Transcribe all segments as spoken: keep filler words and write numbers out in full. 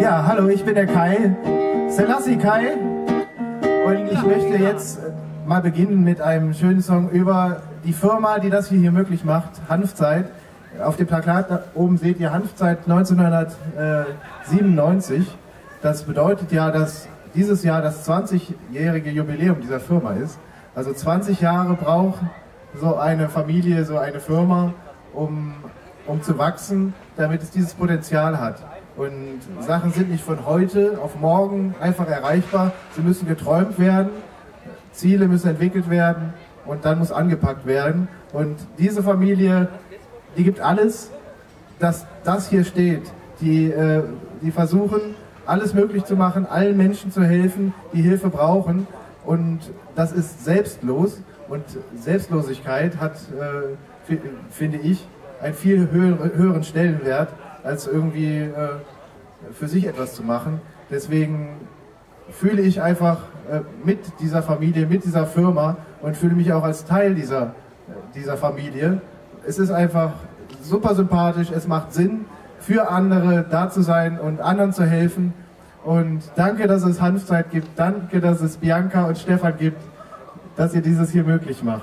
Ja, hallo, ich bin der Kai, Selassie Kai, und ich möchte jetzt mal beginnen mit einem schönen Song über die Firma, die das hier, hier möglich macht, Hanfzeit. Auf dem Plakat da oben seht ihr Hanfzeit neunzehnhundertsiebenundneunzig. Das bedeutet ja, dass dieses Jahr das zwanzigjährige Jubiläum dieser Firma ist. Also zwanzig Jahre braucht so eine Familie, so eine Firma, um, um zu wachsen, damit es dieses Potenzial hat. Und Sachen sind nicht von heute auf morgen einfach erreichbar. Sie müssen geträumt werden, Ziele müssen entwickelt werden und dann muss angepackt werden. Und diese Familie, die gibt alles, dass das hier steht. Die, äh, die versuchen, alles möglich zu machen, allen Menschen zu helfen, die Hilfe brauchen. Und das ist selbstlos. Und Selbstlosigkeit hat, äh, finde ich, einen viel höher, höheren Stellenwert, als irgendwie äh, für sich etwas zu machen. Deswegen fühle ich einfach äh, mit dieser Familie, mit dieser Firma und fühle mich auch als Teil dieser, dieser Familie. Es ist einfach super sympathisch, es macht Sinn, für andere da zu sein und anderen zu helfen. Und danke, dass es Hanfzeit gibt, danke, dass es Bianca und Stefan gibt, dass ihr dieses hier möglich macht.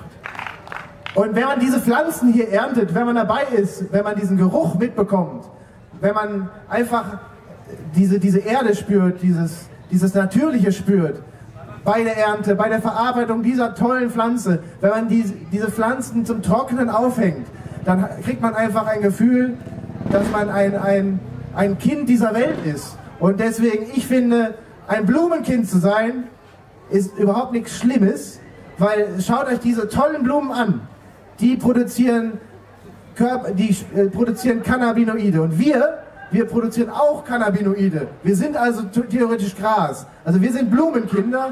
Und wenn man diese Pflanzen hier erntet, wenn man dabei ist, wenn man diesen Geruch mitbekommt, wenn man einfach diese, diese Erde spürt, dieses, dieses Natürliche spürt, bei der Ernte, bei der Verarbeitung dieser tollen Pflanze, wenn man diese, diese Pflanzen zum Trocknen aufhängt, dann kriegt man einfach ein Gefühl, dass man ein, ein, ein Kind dieser Welt ist. Und deswegen, ich finde, ein Blumenkind zu sein, ist überhaupt nichts Schlimmes, weil schaut euch diese tollen Blumen an. Die produzieren, Körper, die äh, produzieren Cannabinoide und wir, wir produzieren auch Cannabinoide. Wir sind also theoretisch Gras. Also wir sind Blumenkinder.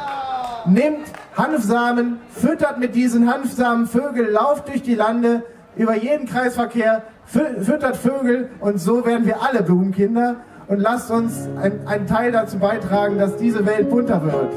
Nehmt Hanfsamen, füttert mit diesen Hanfsamen Vögel, lauft durch die Lande, über jeden Kreisverkehr, füttert Vögel und so werden wir alle Blumenkinder. Und lasst uns ein, einen Teil dazu beitragen, dass diese Welt bunter wird.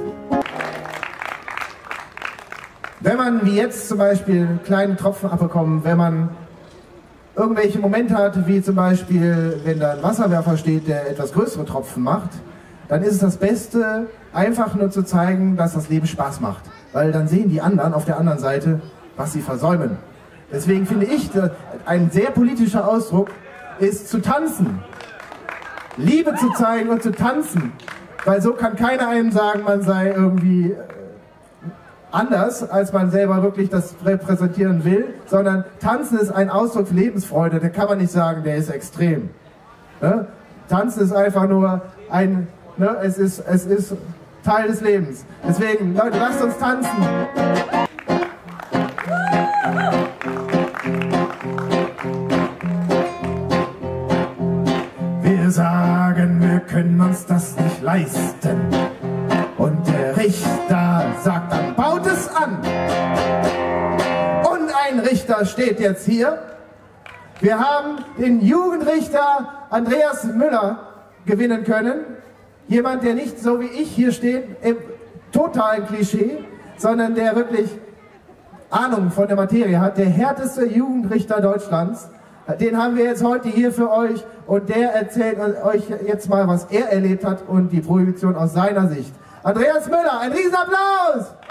Wenn man, wie jetzt zum Beispiel, kleine Tropfen abbekommt, wenn man irgendwelche Momente hat, wie zum Beispiel, wenn da ein Wasserwerfer steht, der etwas größere Tropfen macht, dann ist es das Beste, einfach nur zu zeigen, dass das Leben Spaß macht. Weil dann sehen die anderen auf der anderen Seite, was sie versäumen. Deswegen finde ich, ein sehr politischer Ausdruck ist zu tanzen. Liebe zu zeigen und zu tanzen. Weil so kann keiner einem sagen, man sei irgendwie anders, als man selber wirklich das repräsentieren will, sondern Tanzen ist ein Ausdruck für Lebensfreude, da kann man nicht sagen, der ist extrem. Ne? Tanzen ist einfach nur ein, ne? es, ist, es ist Teil des Lebens. Deswegen, Leute, lasst uns tanzen. Wir sagen, wir können uns das nicht leisten. Und der Richter sagt, dann baut es an. Und ein Richter steht jetzt hier. Wir haben den Jugendrichter Andreas Müller gewinnen können. Jemand, der nicht so wie ich hier steht, im totalen Klischee, sondern der wirklich Ahnung von der Materie hat. Der härteste Jugendrichter Deutschlands. Den haben wir jetzt heute hier für euch und der erzählt euch jetzt mal, was er erlebt hat und die Prohibition aus seiner Sicht. Andreas Müller, ein Riesenapplaus!